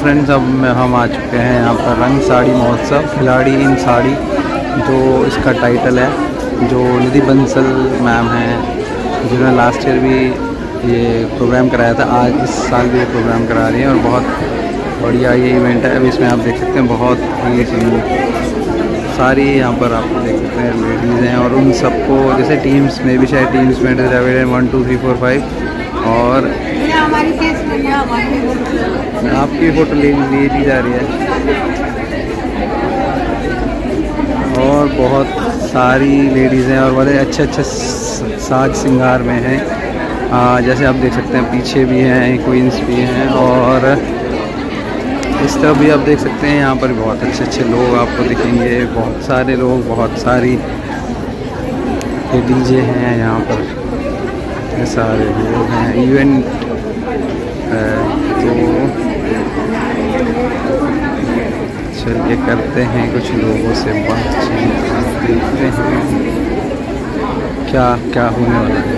Friends, अब हम आ चुके हैं यहाँ पर रंग साड़ी महोत्सव, खिलाड़ी इन साड़ी जो इसका टाइटल है, जो निधि बंसल मैम हैं जिन्होंने लास्ट ईयर भी ये प्रोग्राम कराया था, आज इस साल भी ये प्रोग्राम करा रही हैं और बहुत बढ़िया ये इवेंट है। अब इसमें आप देख सकते हैं बहुत ही सारी यहाँ पर आप देख सकते हैं लेडीज़ हैं और उन सबको जैसे टीम्स में भी शायद टीम्स में डिवाइडेड 1 2 3 4 5 और आपकी फ़ोटो ले ली जा रही है और बहुत सारी लेडीज़ हैं और बड़े अच्छे साज श्रृंगार में हैं। जैसे आप देख सकते हैं पीछे भी हैं क्वींस भी हैं और इस तरफ भी आप देख सकते हैं यहाँ पर बहुत अच्छे लोग आपको दिखेंगे, बहुत सारे लोग, बहुत सारी डीजे हैं यहाँ पर, सारे लोग हैं। इवेंट तो चलिए करते हैं कुछ लोगों से बातचीत, देखते हैं क्या क्या होने वाला है।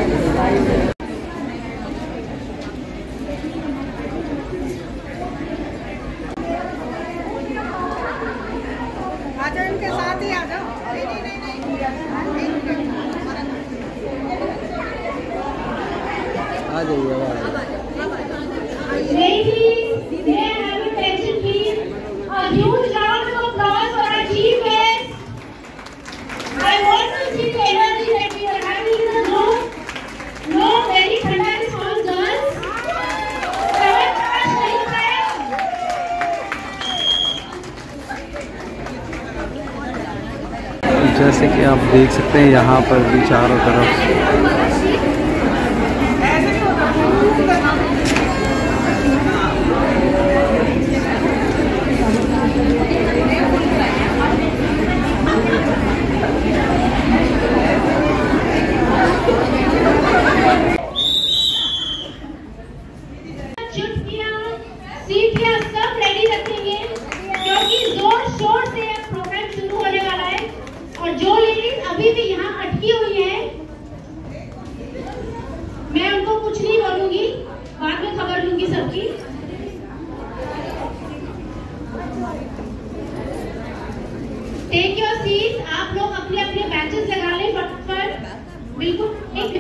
आ जाइए। जैसे कि आप देख सकते हैं यहाँ पर भी चारों तरफ टेक योर सीट। आप लोग अपने अपने बैचेस लगा लें फटाफट, बिल्कुल।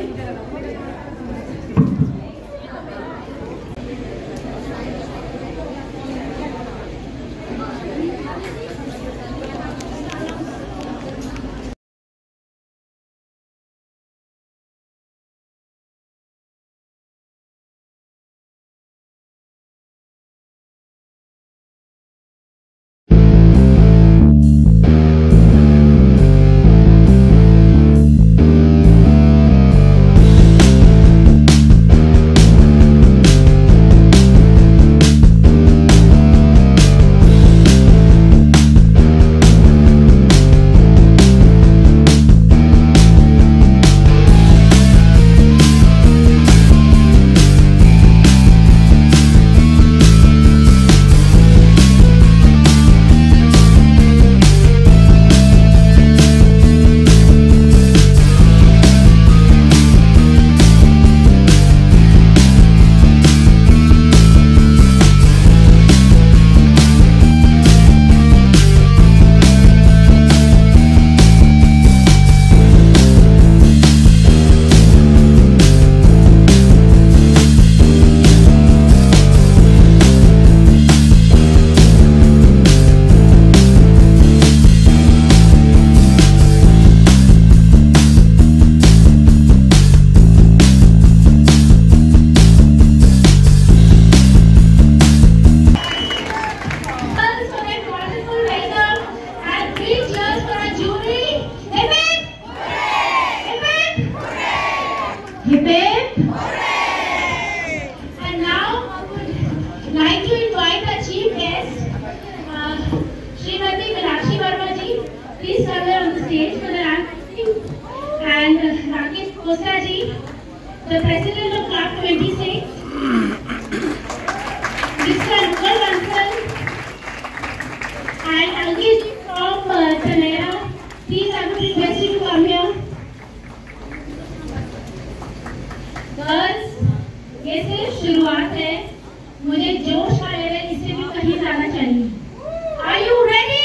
The President of Club 26, Mr. Ankur Bansal, and Ankit from Tanera. Please, I would request you to come here. Girls, ये सिर्फ शुरुआत है, मुझे जोश आ रहा है, इससे कहीं जाना चाहिए। Are you ready?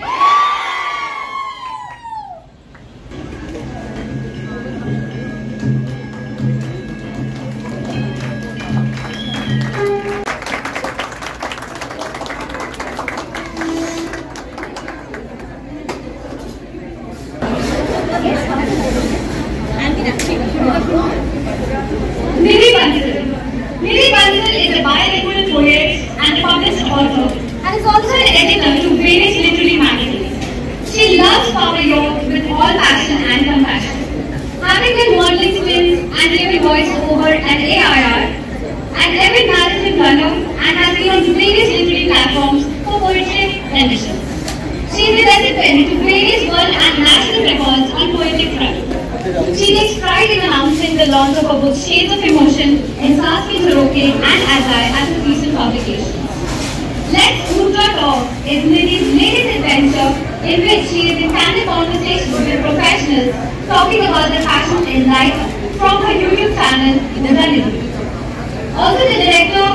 Nidhi Bansal is a bilingual poet and published author and is also an editor to various literary magazines. She loves power yoga with all passion and compassion. Having been modeling stints and giving voice over at AIR and event management runner and has been on various literary platforms for poetry renditions. She is a recipient to various world and national records on poetic front. She takes pride in announcing the launch of her book Shades of Emotion in Sanskrit, Jharoke and Azai as a recent publication. Let's Mudra Talk is Nidhi's latest adventure in which she is in candid conversation with professionals talking about their passions in life from her YouTube channel, Nidhi. Also the director.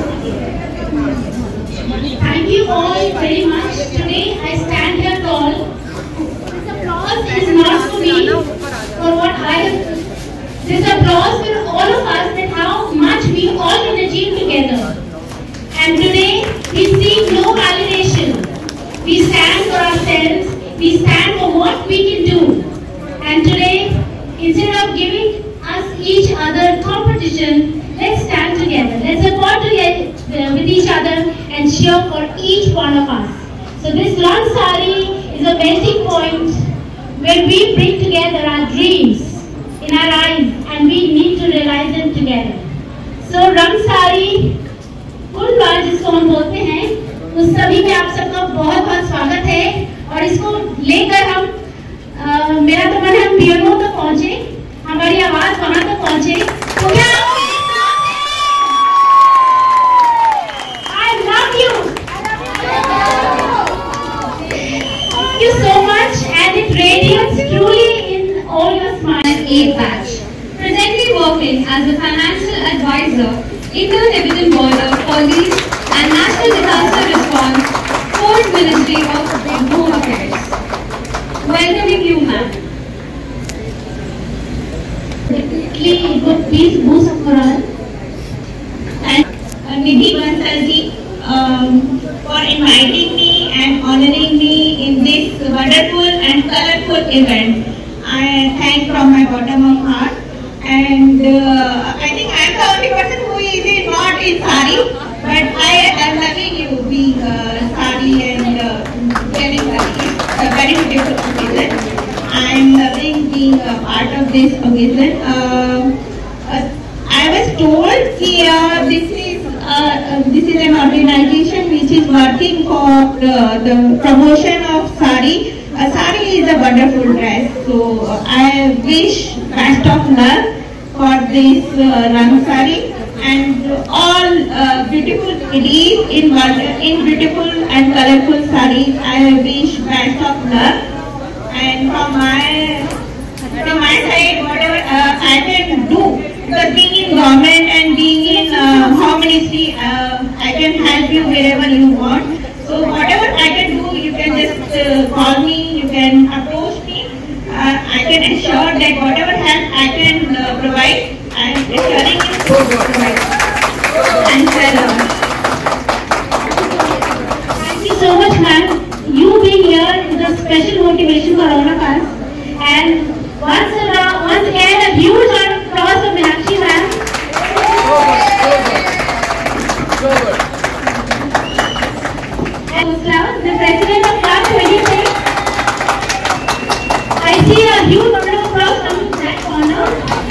Thank you all very much. Today I stand here tall. This applause is not for me. For what I have, this applause for all of us and how much we all can achieve together. And today we seek no validation. We stand for ourselves. We stand for what we can do. And today, instead of giving us each other competition, let's stand together. Let's support with each other and cheer for each one of us. So this Rang Sari is a melting point where we bring together our dreams in our eyes and we need to realize them together. So Rang Sari, फुलबार जिसको हम बोलते हैं, उस सभी में आप सबका बहुत बहुत स्वागत है और इसको लेकर हम मेरा तो मन है हम पियोनो तक पहुँचे, हमारी आवाज वहाँ तक पहुँचे, तो क्या I love you. Thank you so much and it radiates truly in all your smile. 8th batch. Presently working as a financial advisor, Indian Division Border, Police and National Disaster Response, Fourth Ministry of Home Affairs. Welcoming you, ma'am. Please boost up for us. And Nidhi Bansal ji for inviting me and honoring me in this wonderful and colorful event. I thank from my bottom of heart. And I think I am the only person who is not in sari, but I am loving you being sari and wearing sari. It's a very beautiful occasion. I am loving being a part of this occasion. I was told that this is an organization which is working for the promotion of sari. Sari is a wonderful dress, so I wish best of luck for this Rang Sari and all beautiful ladies in beautiful and colorful saris. I wish best of luck, and from my side, whatever I can do, because being in government and being in home ministry, I can help you wherever you want. So whatever I can do, you can just call me, you can approach me. I can assure that whatever help I can provide, I am assuring you to provide. Thank you so much, ma'am. You being here is a special motivation for all of us. And once again, a huge round of applause for Meenakshi, ma'am. The president of Club 26. I see a huge number of applause coming to that corner.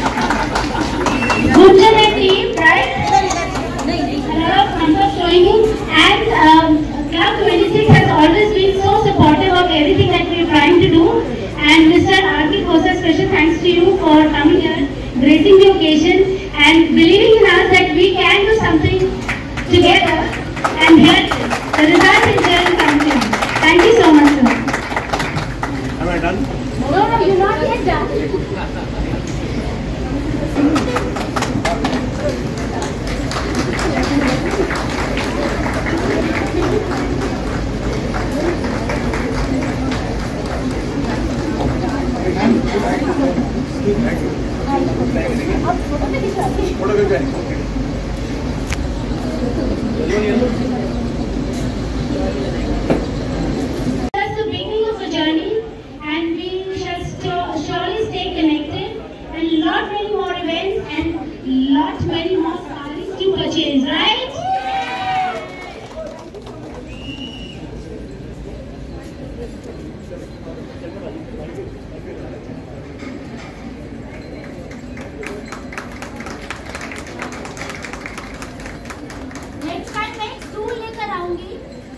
Gunjan and team, right? A lot of thumbs up showing you. And Club 26 has always been so supportive of everything that we are trying to do. And Mr. R.K. Khosa, special thanks to you for coming here, gracing the occasion, and believing in us that we can do something together. And here, the result is there in something. Thank you so much, sir. Am I done? No, you're not yet done. That's the beginning of a journey, and we shall surely stay connected, and lot many more events and lot many more sarees to purchase, right? Next time मैं stool लेकर आऊंगी।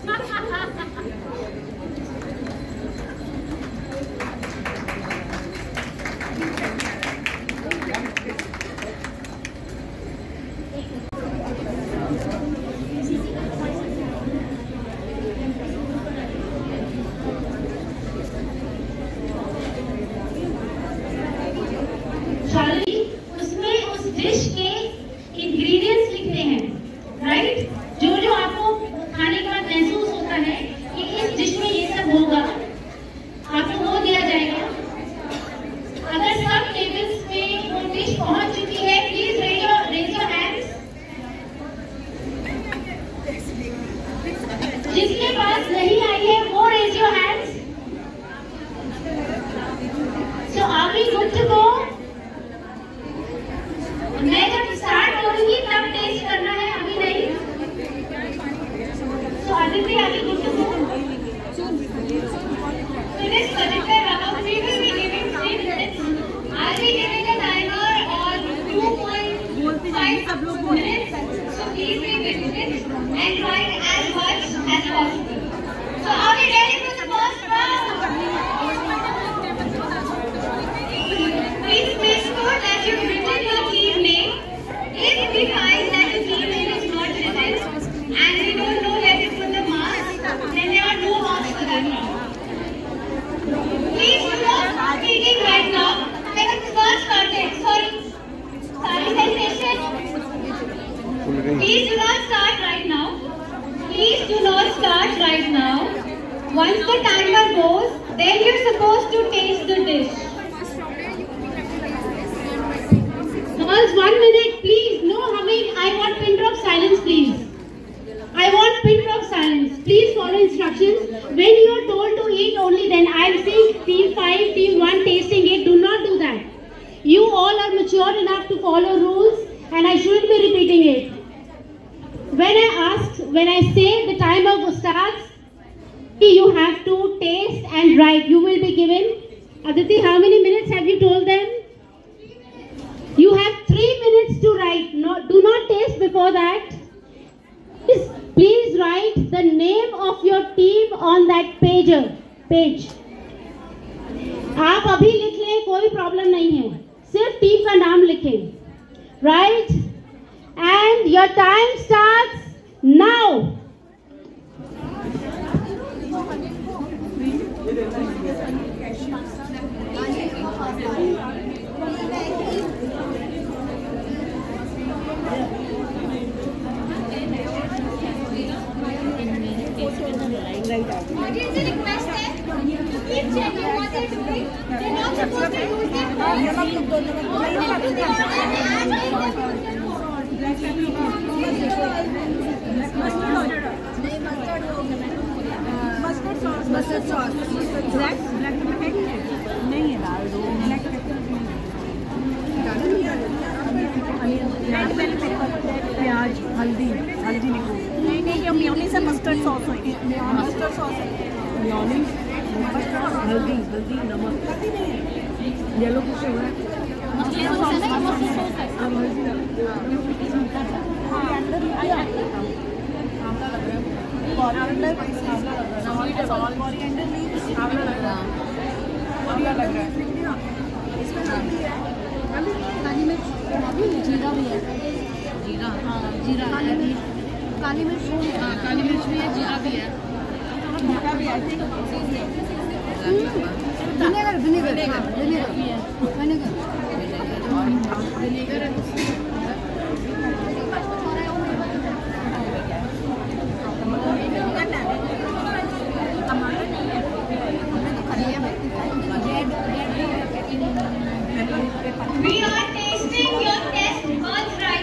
शाली, उसमें उस dish के ingredients लिखते हैं, right? जो जो आपको खाने के बाद महसूस होता है कि इस डिश में ये सब होगा, आपको वो दिया जाएगा। अगर सब टेबल्स पे वो डिश पहुंच चुकी है, प्लीज रेज योर हैंड्स। जिसके पास नहीं आई है वो raise your hands. So are we good to go? मैं जब स्टार्ट करूंगी तब टेस्ट करना है, अभी नहीं। तो आदित्य आगे good to go? Finish Aditya Rao, we will be giving 3 minutes. I'll be giving a timer on 2.5 minutes. So please be patient and try as much as possible. So are we ready for the first round? Please make sure that you've written your team name. If we find that the team name is not written and we don't know where to put the marks, then there are no marks for that round. Please do not start speaking right now. Let us first start it. Sorry, sanitation. Please do not start right now. Please do not start right now. Once the timer goes, then you're supposed to taste the dish. Girls, 1 minute, please. No humming. I want pin drop silence, please. I want pin drop silence. Please follow instructions. When you are told to eat, only then. I am seeing team 5, team 1 tasting it. Do not do that. You all are mature enough to follow rules, and I shouldn't be repeating it. When I say the timer starts, you have to taste and write. You will be given. Aditi, how many minutes have you told them? You have 3 minutes to write. No, do not taste before that. Please write the name of your team on that page. आप अभी लिख लें, कोई problem नहीं है, सिर्फ team का नाम लिखें, right? And your time starts now. What is the request है? Keep checking what they're doing. They're not supposed to use their mustard sauce black नहीं है, डाल दो। प्याज, हल्दी नहीं, ये मेयोनीज है, मस्टर्ड सॉस है, मस्टर्ड सॉस है, मेयोनीज, हल्दी, नमक, येलो कुछ हो रहा है, जीरा भी है, जीरा, हाँ जीरा, काली मिर्च, हाँ काली मिर्च भी है, जीरा भी है, We are tasting your test buds right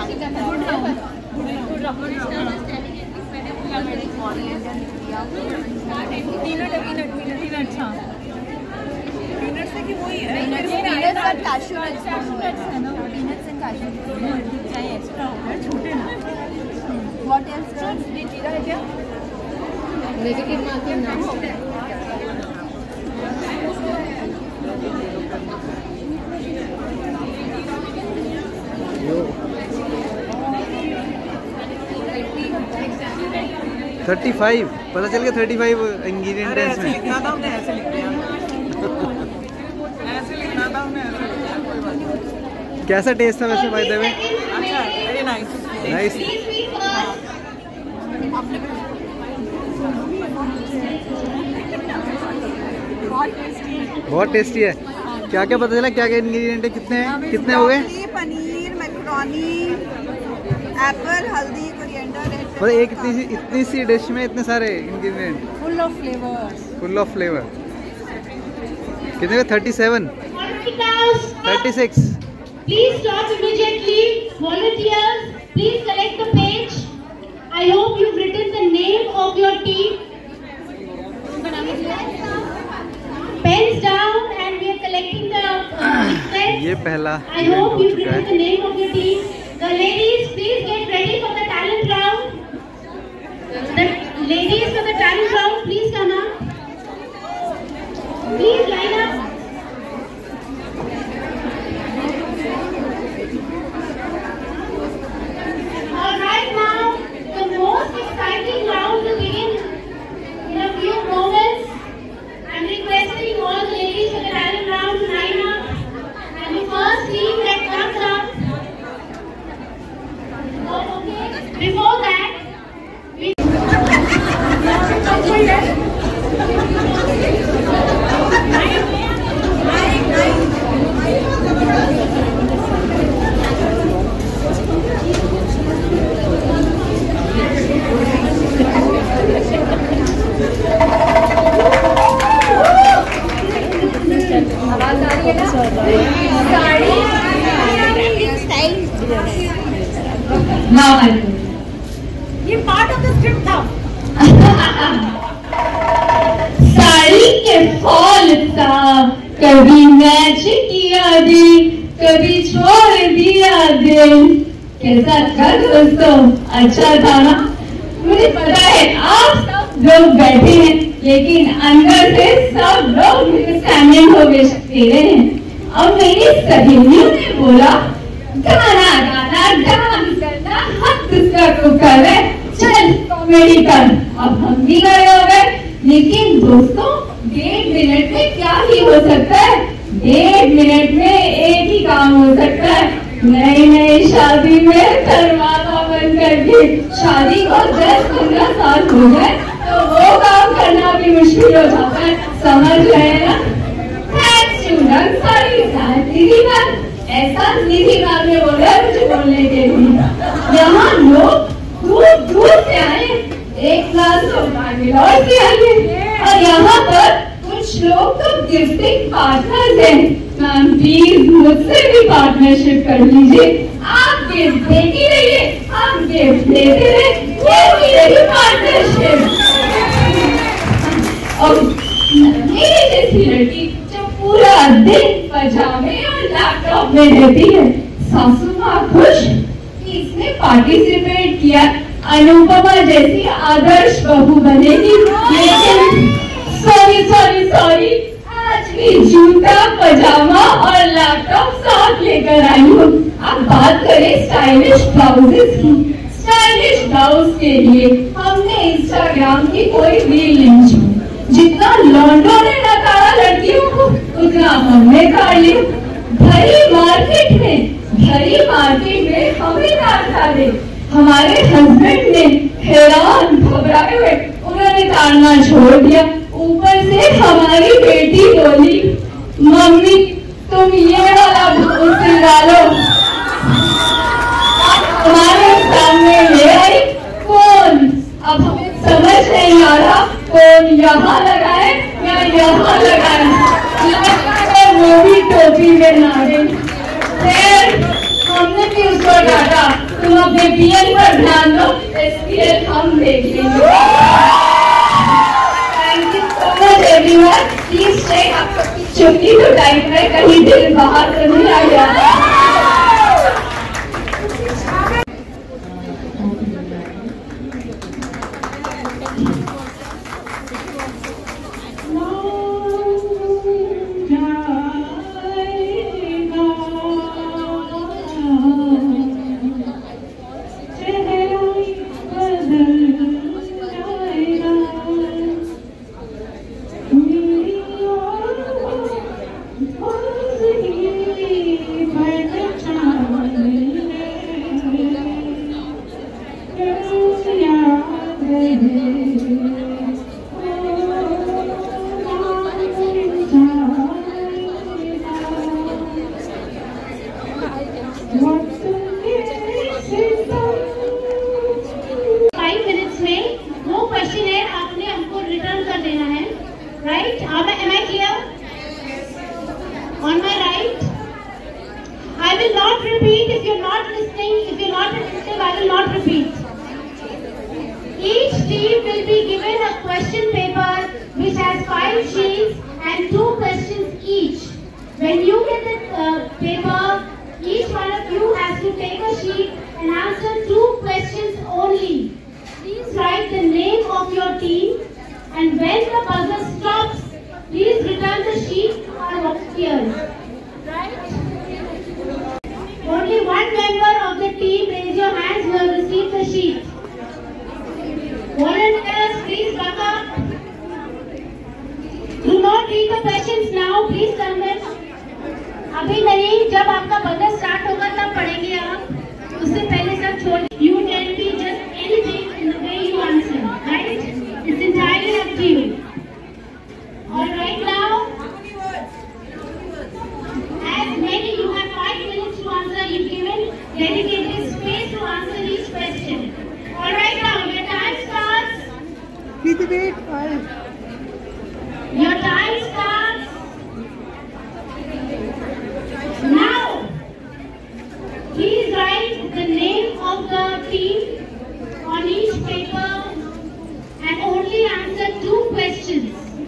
$35 पता चल गया। 35 इंग्रेडिएंट है इसमें। लिखना था हमने, ऐसे लिख दिया। ऐसे लिखना था हमने, ऐसे लिख दिया, कोई बात नहीं। कैसा टेस्ट था वैसे बाय द वे? अच्छा, वेरी नाइस। नाइस। बहुत टेस्टी है। क्या क्या पता चला, क्या क्या इंग्रेडिएंट है, कितने हैं, कितने हो गए? पनीर, मैक्रोनी, एप्पल, हल्दी, कोरिएंडर। मतलब एक इतनी सी डिश में इतने सारे ingredient, full of flavours. Full of flavour. कितने में? 37, 36। Please stop immediately. Volunteers, please collect the page. I hope you've written the name of your team. Pens down and we are collecting the sets. ये पहला I hope you've written the name of your team. The ladies, please get ready for the talent round. The ladies for the talent round, please come up. Please line up. All right, now the most exciting round will begin in a few moments. I'm requesting all the ladies for the talent round to line up, and the first team that comes up. Okay. Before that, ये part of the script था। साड़ी के fall सा कभी match किया दिल, कभी छोड़ दिया दिल। कैसा था दोस्तों? अच्छा था ना? मुझे पता है आप सब लोग बैठे हैं, लेकिन अंदर से सब लोग स्टैंडिंग हो गए हैं। अब मेरी सहेलियों ने बोला गाना गाना, डांस करना, हद उसका को कर है, चल कॉमेडी कर। अब हम भी गए हो गए, लेकिन दोस्तों 1.5 मिनट में क्या ही हो सकता है? 1.5 मिनट में एक ही काम हो सकता है। नई नई शादी में दरवाजा बंद करके शादी को 10-15 साल हो गए तो वो काम करना भी मुश्किल हो जाता है, समझ रहे हैं ना? निधि मैम, ऐसा निधि मैम ने बोला मुझे बोलने के लिए। यहाँ लोग दूर दूर से आए, एक क्लास तो बैंगलोर से आए, और यहाँ पर कुछ लोग तो गिफ्टिंग पार्टनर्स हैं। मैम प्लीज मुझसे भी पार्टनरशिप कर लीजिए। आप गिफ्ट देती रहिए, आप गिफ्ट देते रहे, ये मेरी पार्टनरशिप। और मेरी जैसी लड़की पूरा दिन पजामे और लैपटॉप में रहती है, सासू माँ खुश कि इसने पार्टिसिपेट किया, अनुपमा जैसी आदर्श बहू बनेगी। लेकिन सॉरी आज भी जूता, पजामा और लैपटॉप साथ लेकर आई हूँ। अब बात करें स्टाइलिश ब्लाउजेस की। स्टाइलिश ब्लाउज के लिए हमने इंस्टाग्राम की कोई रील नहीं छोड़ी। जितना लॉन्डो ने नकारा लड़कियों को, उतना हमने काट लिया। भरी मार्केट में हमें डांटा। हमारे हस्बैंड ने हैरान घबराए हुए उन्होंने ताड़ना छोड़ दिया। ऊपर से हमारी बेटी बोली, मम्मी तुम ये वाला भूत डालो। हमारे सामने ले आई कौन? अब हमें समझ नहीं आ रहा कौन यहाँ लगाए या यहाँ लगाए। वो भी टोपी में ना गई। फिर हमने भी उसको डांटा, अपने पीएम पर ध्यान दो, SPL हम देख लेंगे। Thank you so much everyone. Please check आपकी छुट्टी तो टाइम में कहीं दिल बाहर तो नहीं आ गया। On my right, I will not repeat. If you're not listening, if you're not attentive, I will not repeat. Each team will be given a question paper which has 5 sheets and 2 questions each. When you get the paper, each one of you has to take a sheet and answer 2 questions only. Please write the name of your team, and when the buzzer stops, please return the sheet to our volunteers. Right? Only one member of the team, raise your hands, who have received the sheet. Volunteers, please back up. Do not read the questions now. Please turn them. अभी नहीं, जब आपका budget start होगा तब पढ़ेंगे आप. उससे पहले सब छोड़. You can be just anything in the way you answer. Right? It's entirely up to you. All right now. As many, you have 5 minutes to answer. You've given dedicated space to answer each question. All right now, your time starts. Your time starts now. Please write the name of the team on each paper and only answer 2 questions.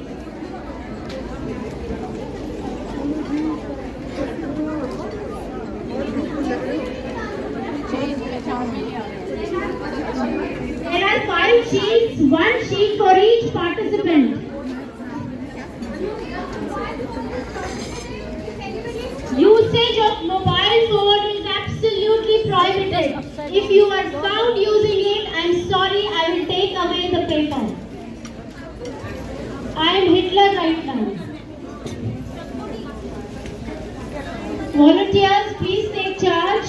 There are 5 sheets, 1 sheet for each participant. Usage of mobile phone is absolutely prohibited. If you are found using it, I am sorry, I will take away the paper. I am Hitler right now. Volunteers, please take charge.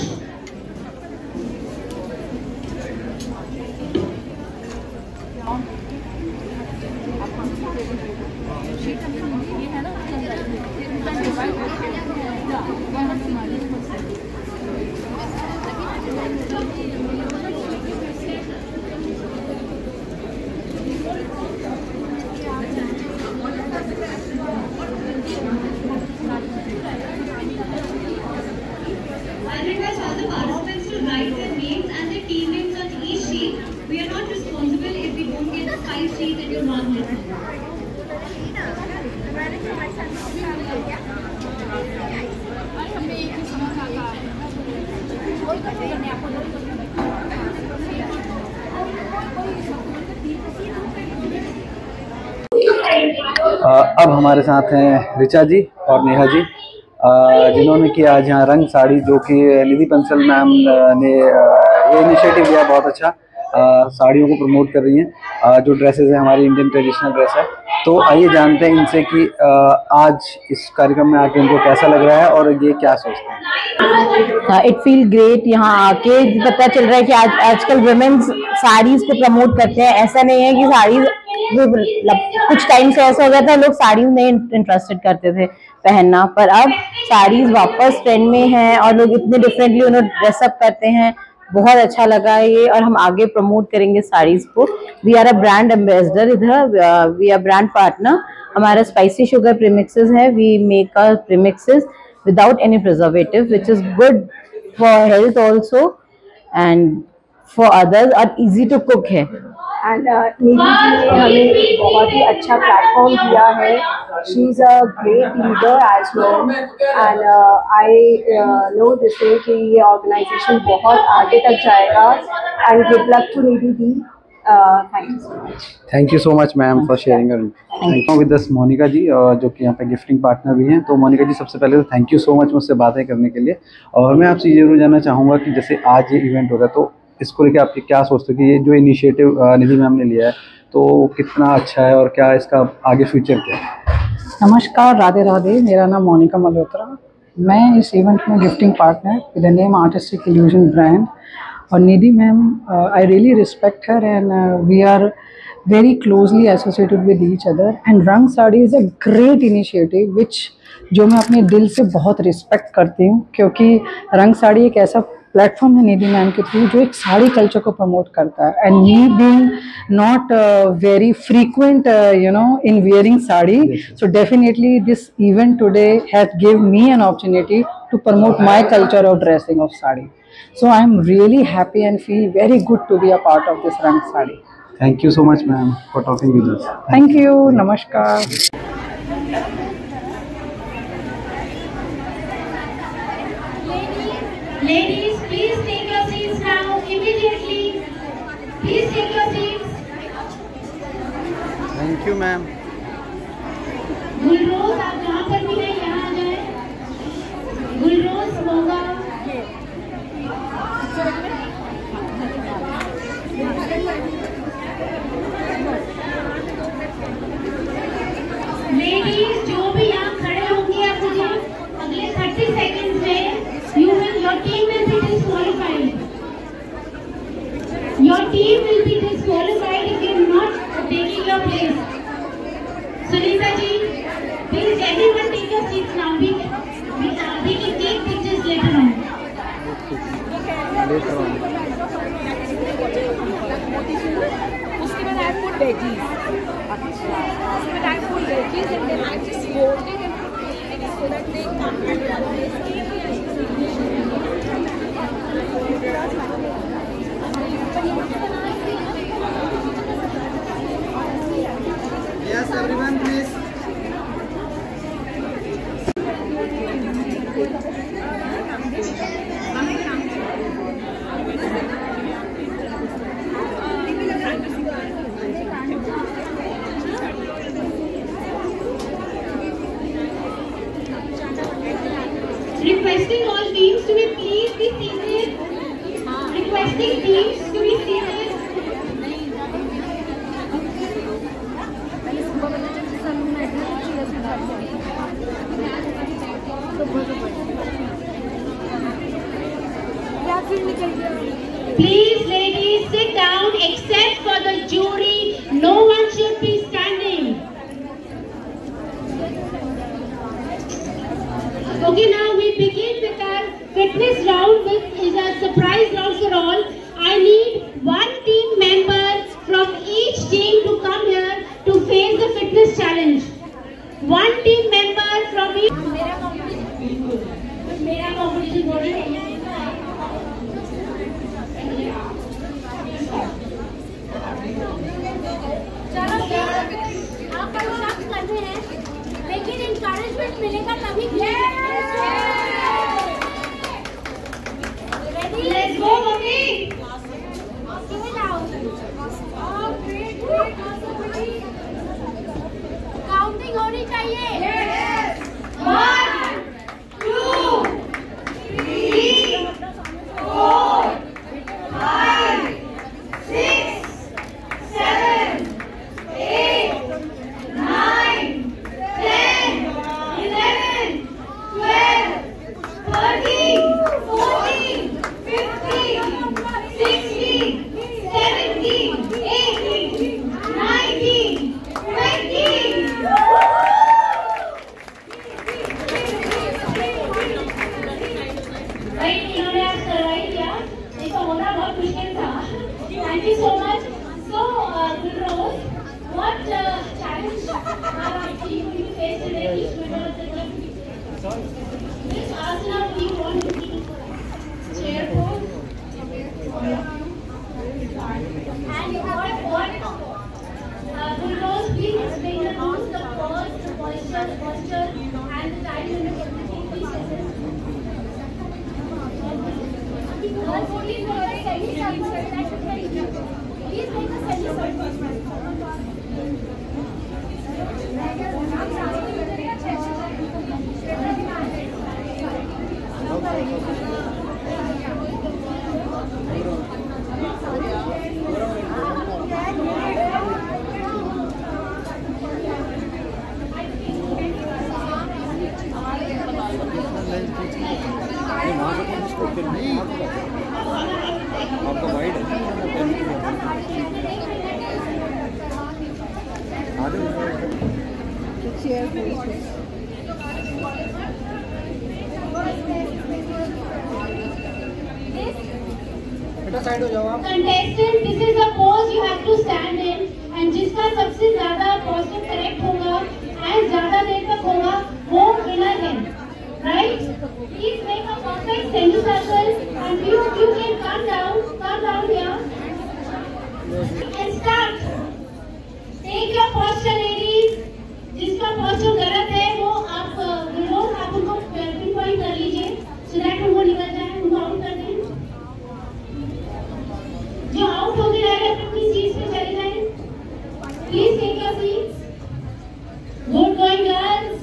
अब हमारे साथ हैं ऋचा जी और नेहा जी, जिन्होंने की आज यहाँ रंग साड़ी, जो कि निधि बंसल मैम ने ये इनिशिएटिव लिया, बहुत अच्छा। साड़ियों को प्रमोट कर रही हैं, जो ड्रेसेस है हमारी इंडियन ट्रेडिशनल ड्रेस है। तो आइए जानते हैं इनसे कि आज इस कार्यक्रम में आके इनको कैसा लग रहा है और ये क्या सोचते हैं। It feel great. यहाँ आके पता चल रहा है कि आजकल वुमेन्स साड़ीज को प्रमोट करते हैं। ऐसा नहीं है कि साड़ीज, कुछ टाइम से ऐसा हो गया था लोग साड़ीज नहीं इंटरेस्टेड करते थे पहनना, पर अब साड़ीज वापस ट्रेंड में हैं और लोग इतने डिफरेंटली उन्हें ड्रेसअप करते हैं। बहुत अच्छा लगा ये, और हम आगे प्रमोट करेंगे साड़ीज को। We are a brand ambassador इधर, वी आर ब्रांड पार्टनर। हमारा स्पाइसी शुगर प्रीमिक्सेस है। We make our premixes without any preservative, which is good for health also, and for others are easy to cook है. And Nidhi ji ने हमें बहुत ही अच्छा platform दिया है. She is a great leader as well and I know this way कि ये ऑर्गेनाइजेशन बहुत आगे तक जाएगा. And good luck to Nidhi ji. Thank you so much. Thank you so much ma'am for sharing your. Thank you with this Monika जी जो कि यहाँ पे गिफ्टिंग पार्टनर भी हैं. तो मोनिका जी सबसे पहले तो थैंक यू सो मच मुझसे बातें करने के लिए. और मैं आपसे ये जरूर जानना चाहूँगा कि जैसे आज ये इवेंट हो रहा है तो इसको लेकर आपके क्या सोचते हो कि ये जो इनिशिएटिव निधि मैम ने लिया है तो कितना अच्छा है और क्या इसका आगे फ्यूचर क्या है? नमस्कार, राधे राधे. मेरा नाम मोनिका मल्होत्रा. मैं इस इवेंट में gifting partner with the name artistic illusion brand. और Nidhi ma'am, I really respect her and we are very closely associated with each other. And रंग sari is a great initiative which जो मैं अपने दिल से बहुत रिस्पेक्ट करती हूँ, क्योंकि रंग साड़ी एक ऐसा प्लेटफॉर्म है निधि मैम के थ्रू जो एक साड़ी कल्चर को प्रमोट करता है. And me being not very frequent in wearing sari, so definitely this event today has give me an opportunity to promote my culture of dressing of sari. So I am really happy and feel very good to be a part of this रंग sari. Thank you so much ma'am for talking with us. Thank you. Namaskar. Ladies, please take your seats now immediately. Please take your seats. Thank you ma'am. गुलरोज आप जहाँ पर भी हैं यहाँ आ जाए. गुलरोज होगा. Ladies जो भी यहाँ खड़े होंगे आप मुझे अगले 30 सेकंड्स में your team will be disqualified. Your team will be disqualified if you're not taking your place. Sunita ji, please everyone take your seats now. We can take pictures later on. उसके बाद I put veggies. उसके बाद I put veggies and then I just fold it and put it so that they come and Yes everyone please. Requesting all teams to please be seated. Requesting teams to be seated. Please ladies sit down except for the jury. No one should be standing. Okay, now we begin with our fitness round, which is a surprise round for all. I need one team member from each team to come here to face the fitness challenge. One team member from each. मेरा competition body है. चलो आप सब करने हैं, लेकिन encouragement मिलेगा तभी. Ready? Let's go, mommy. Give it out. Oh, great, great. Counting होनी चाहिए. Yes. 1, 2, 3, 4, 5, 6, 7, 8, 9, 10, 11, 12, 13, 14, 15, 16, 17, 18, 19, 20. भाई इन्होंने आज सर्वाइव किया. इसका होना बहुत मुश्किल था. Thank you so much. So, Gulroz, what challenge are you faced today? Each member of the team. Which asana do you want to do? Chair pose. Chair Contestant, this is the pose you have to stand in, and जिसका सबसे ज़्यादा posture correct होगा and ज़्यादा देर तक होगा वो winner है, right? Please make a perfect semicircle, and few of you can come down here, and start. Take your posture, ladies. जिसका posture गलत है वो आप उनको pinpoint कर लीजिए, so that उनको निकल जाए, उनको out कर दें. जो आउट हो गए हैं अपनी सीट पे चले जाएं. Please take your seats. Good going girls.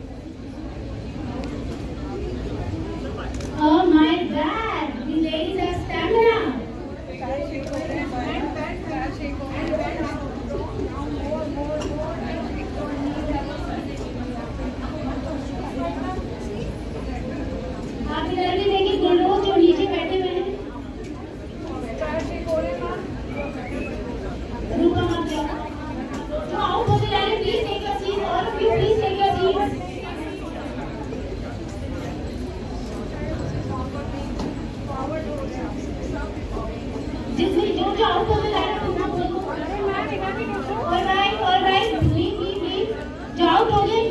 Oh my god, the ladies have stamina. आप इधर भी देखिए, गुंडों जो नीचे बैठे हुए हैं. All right, please. Out हो गए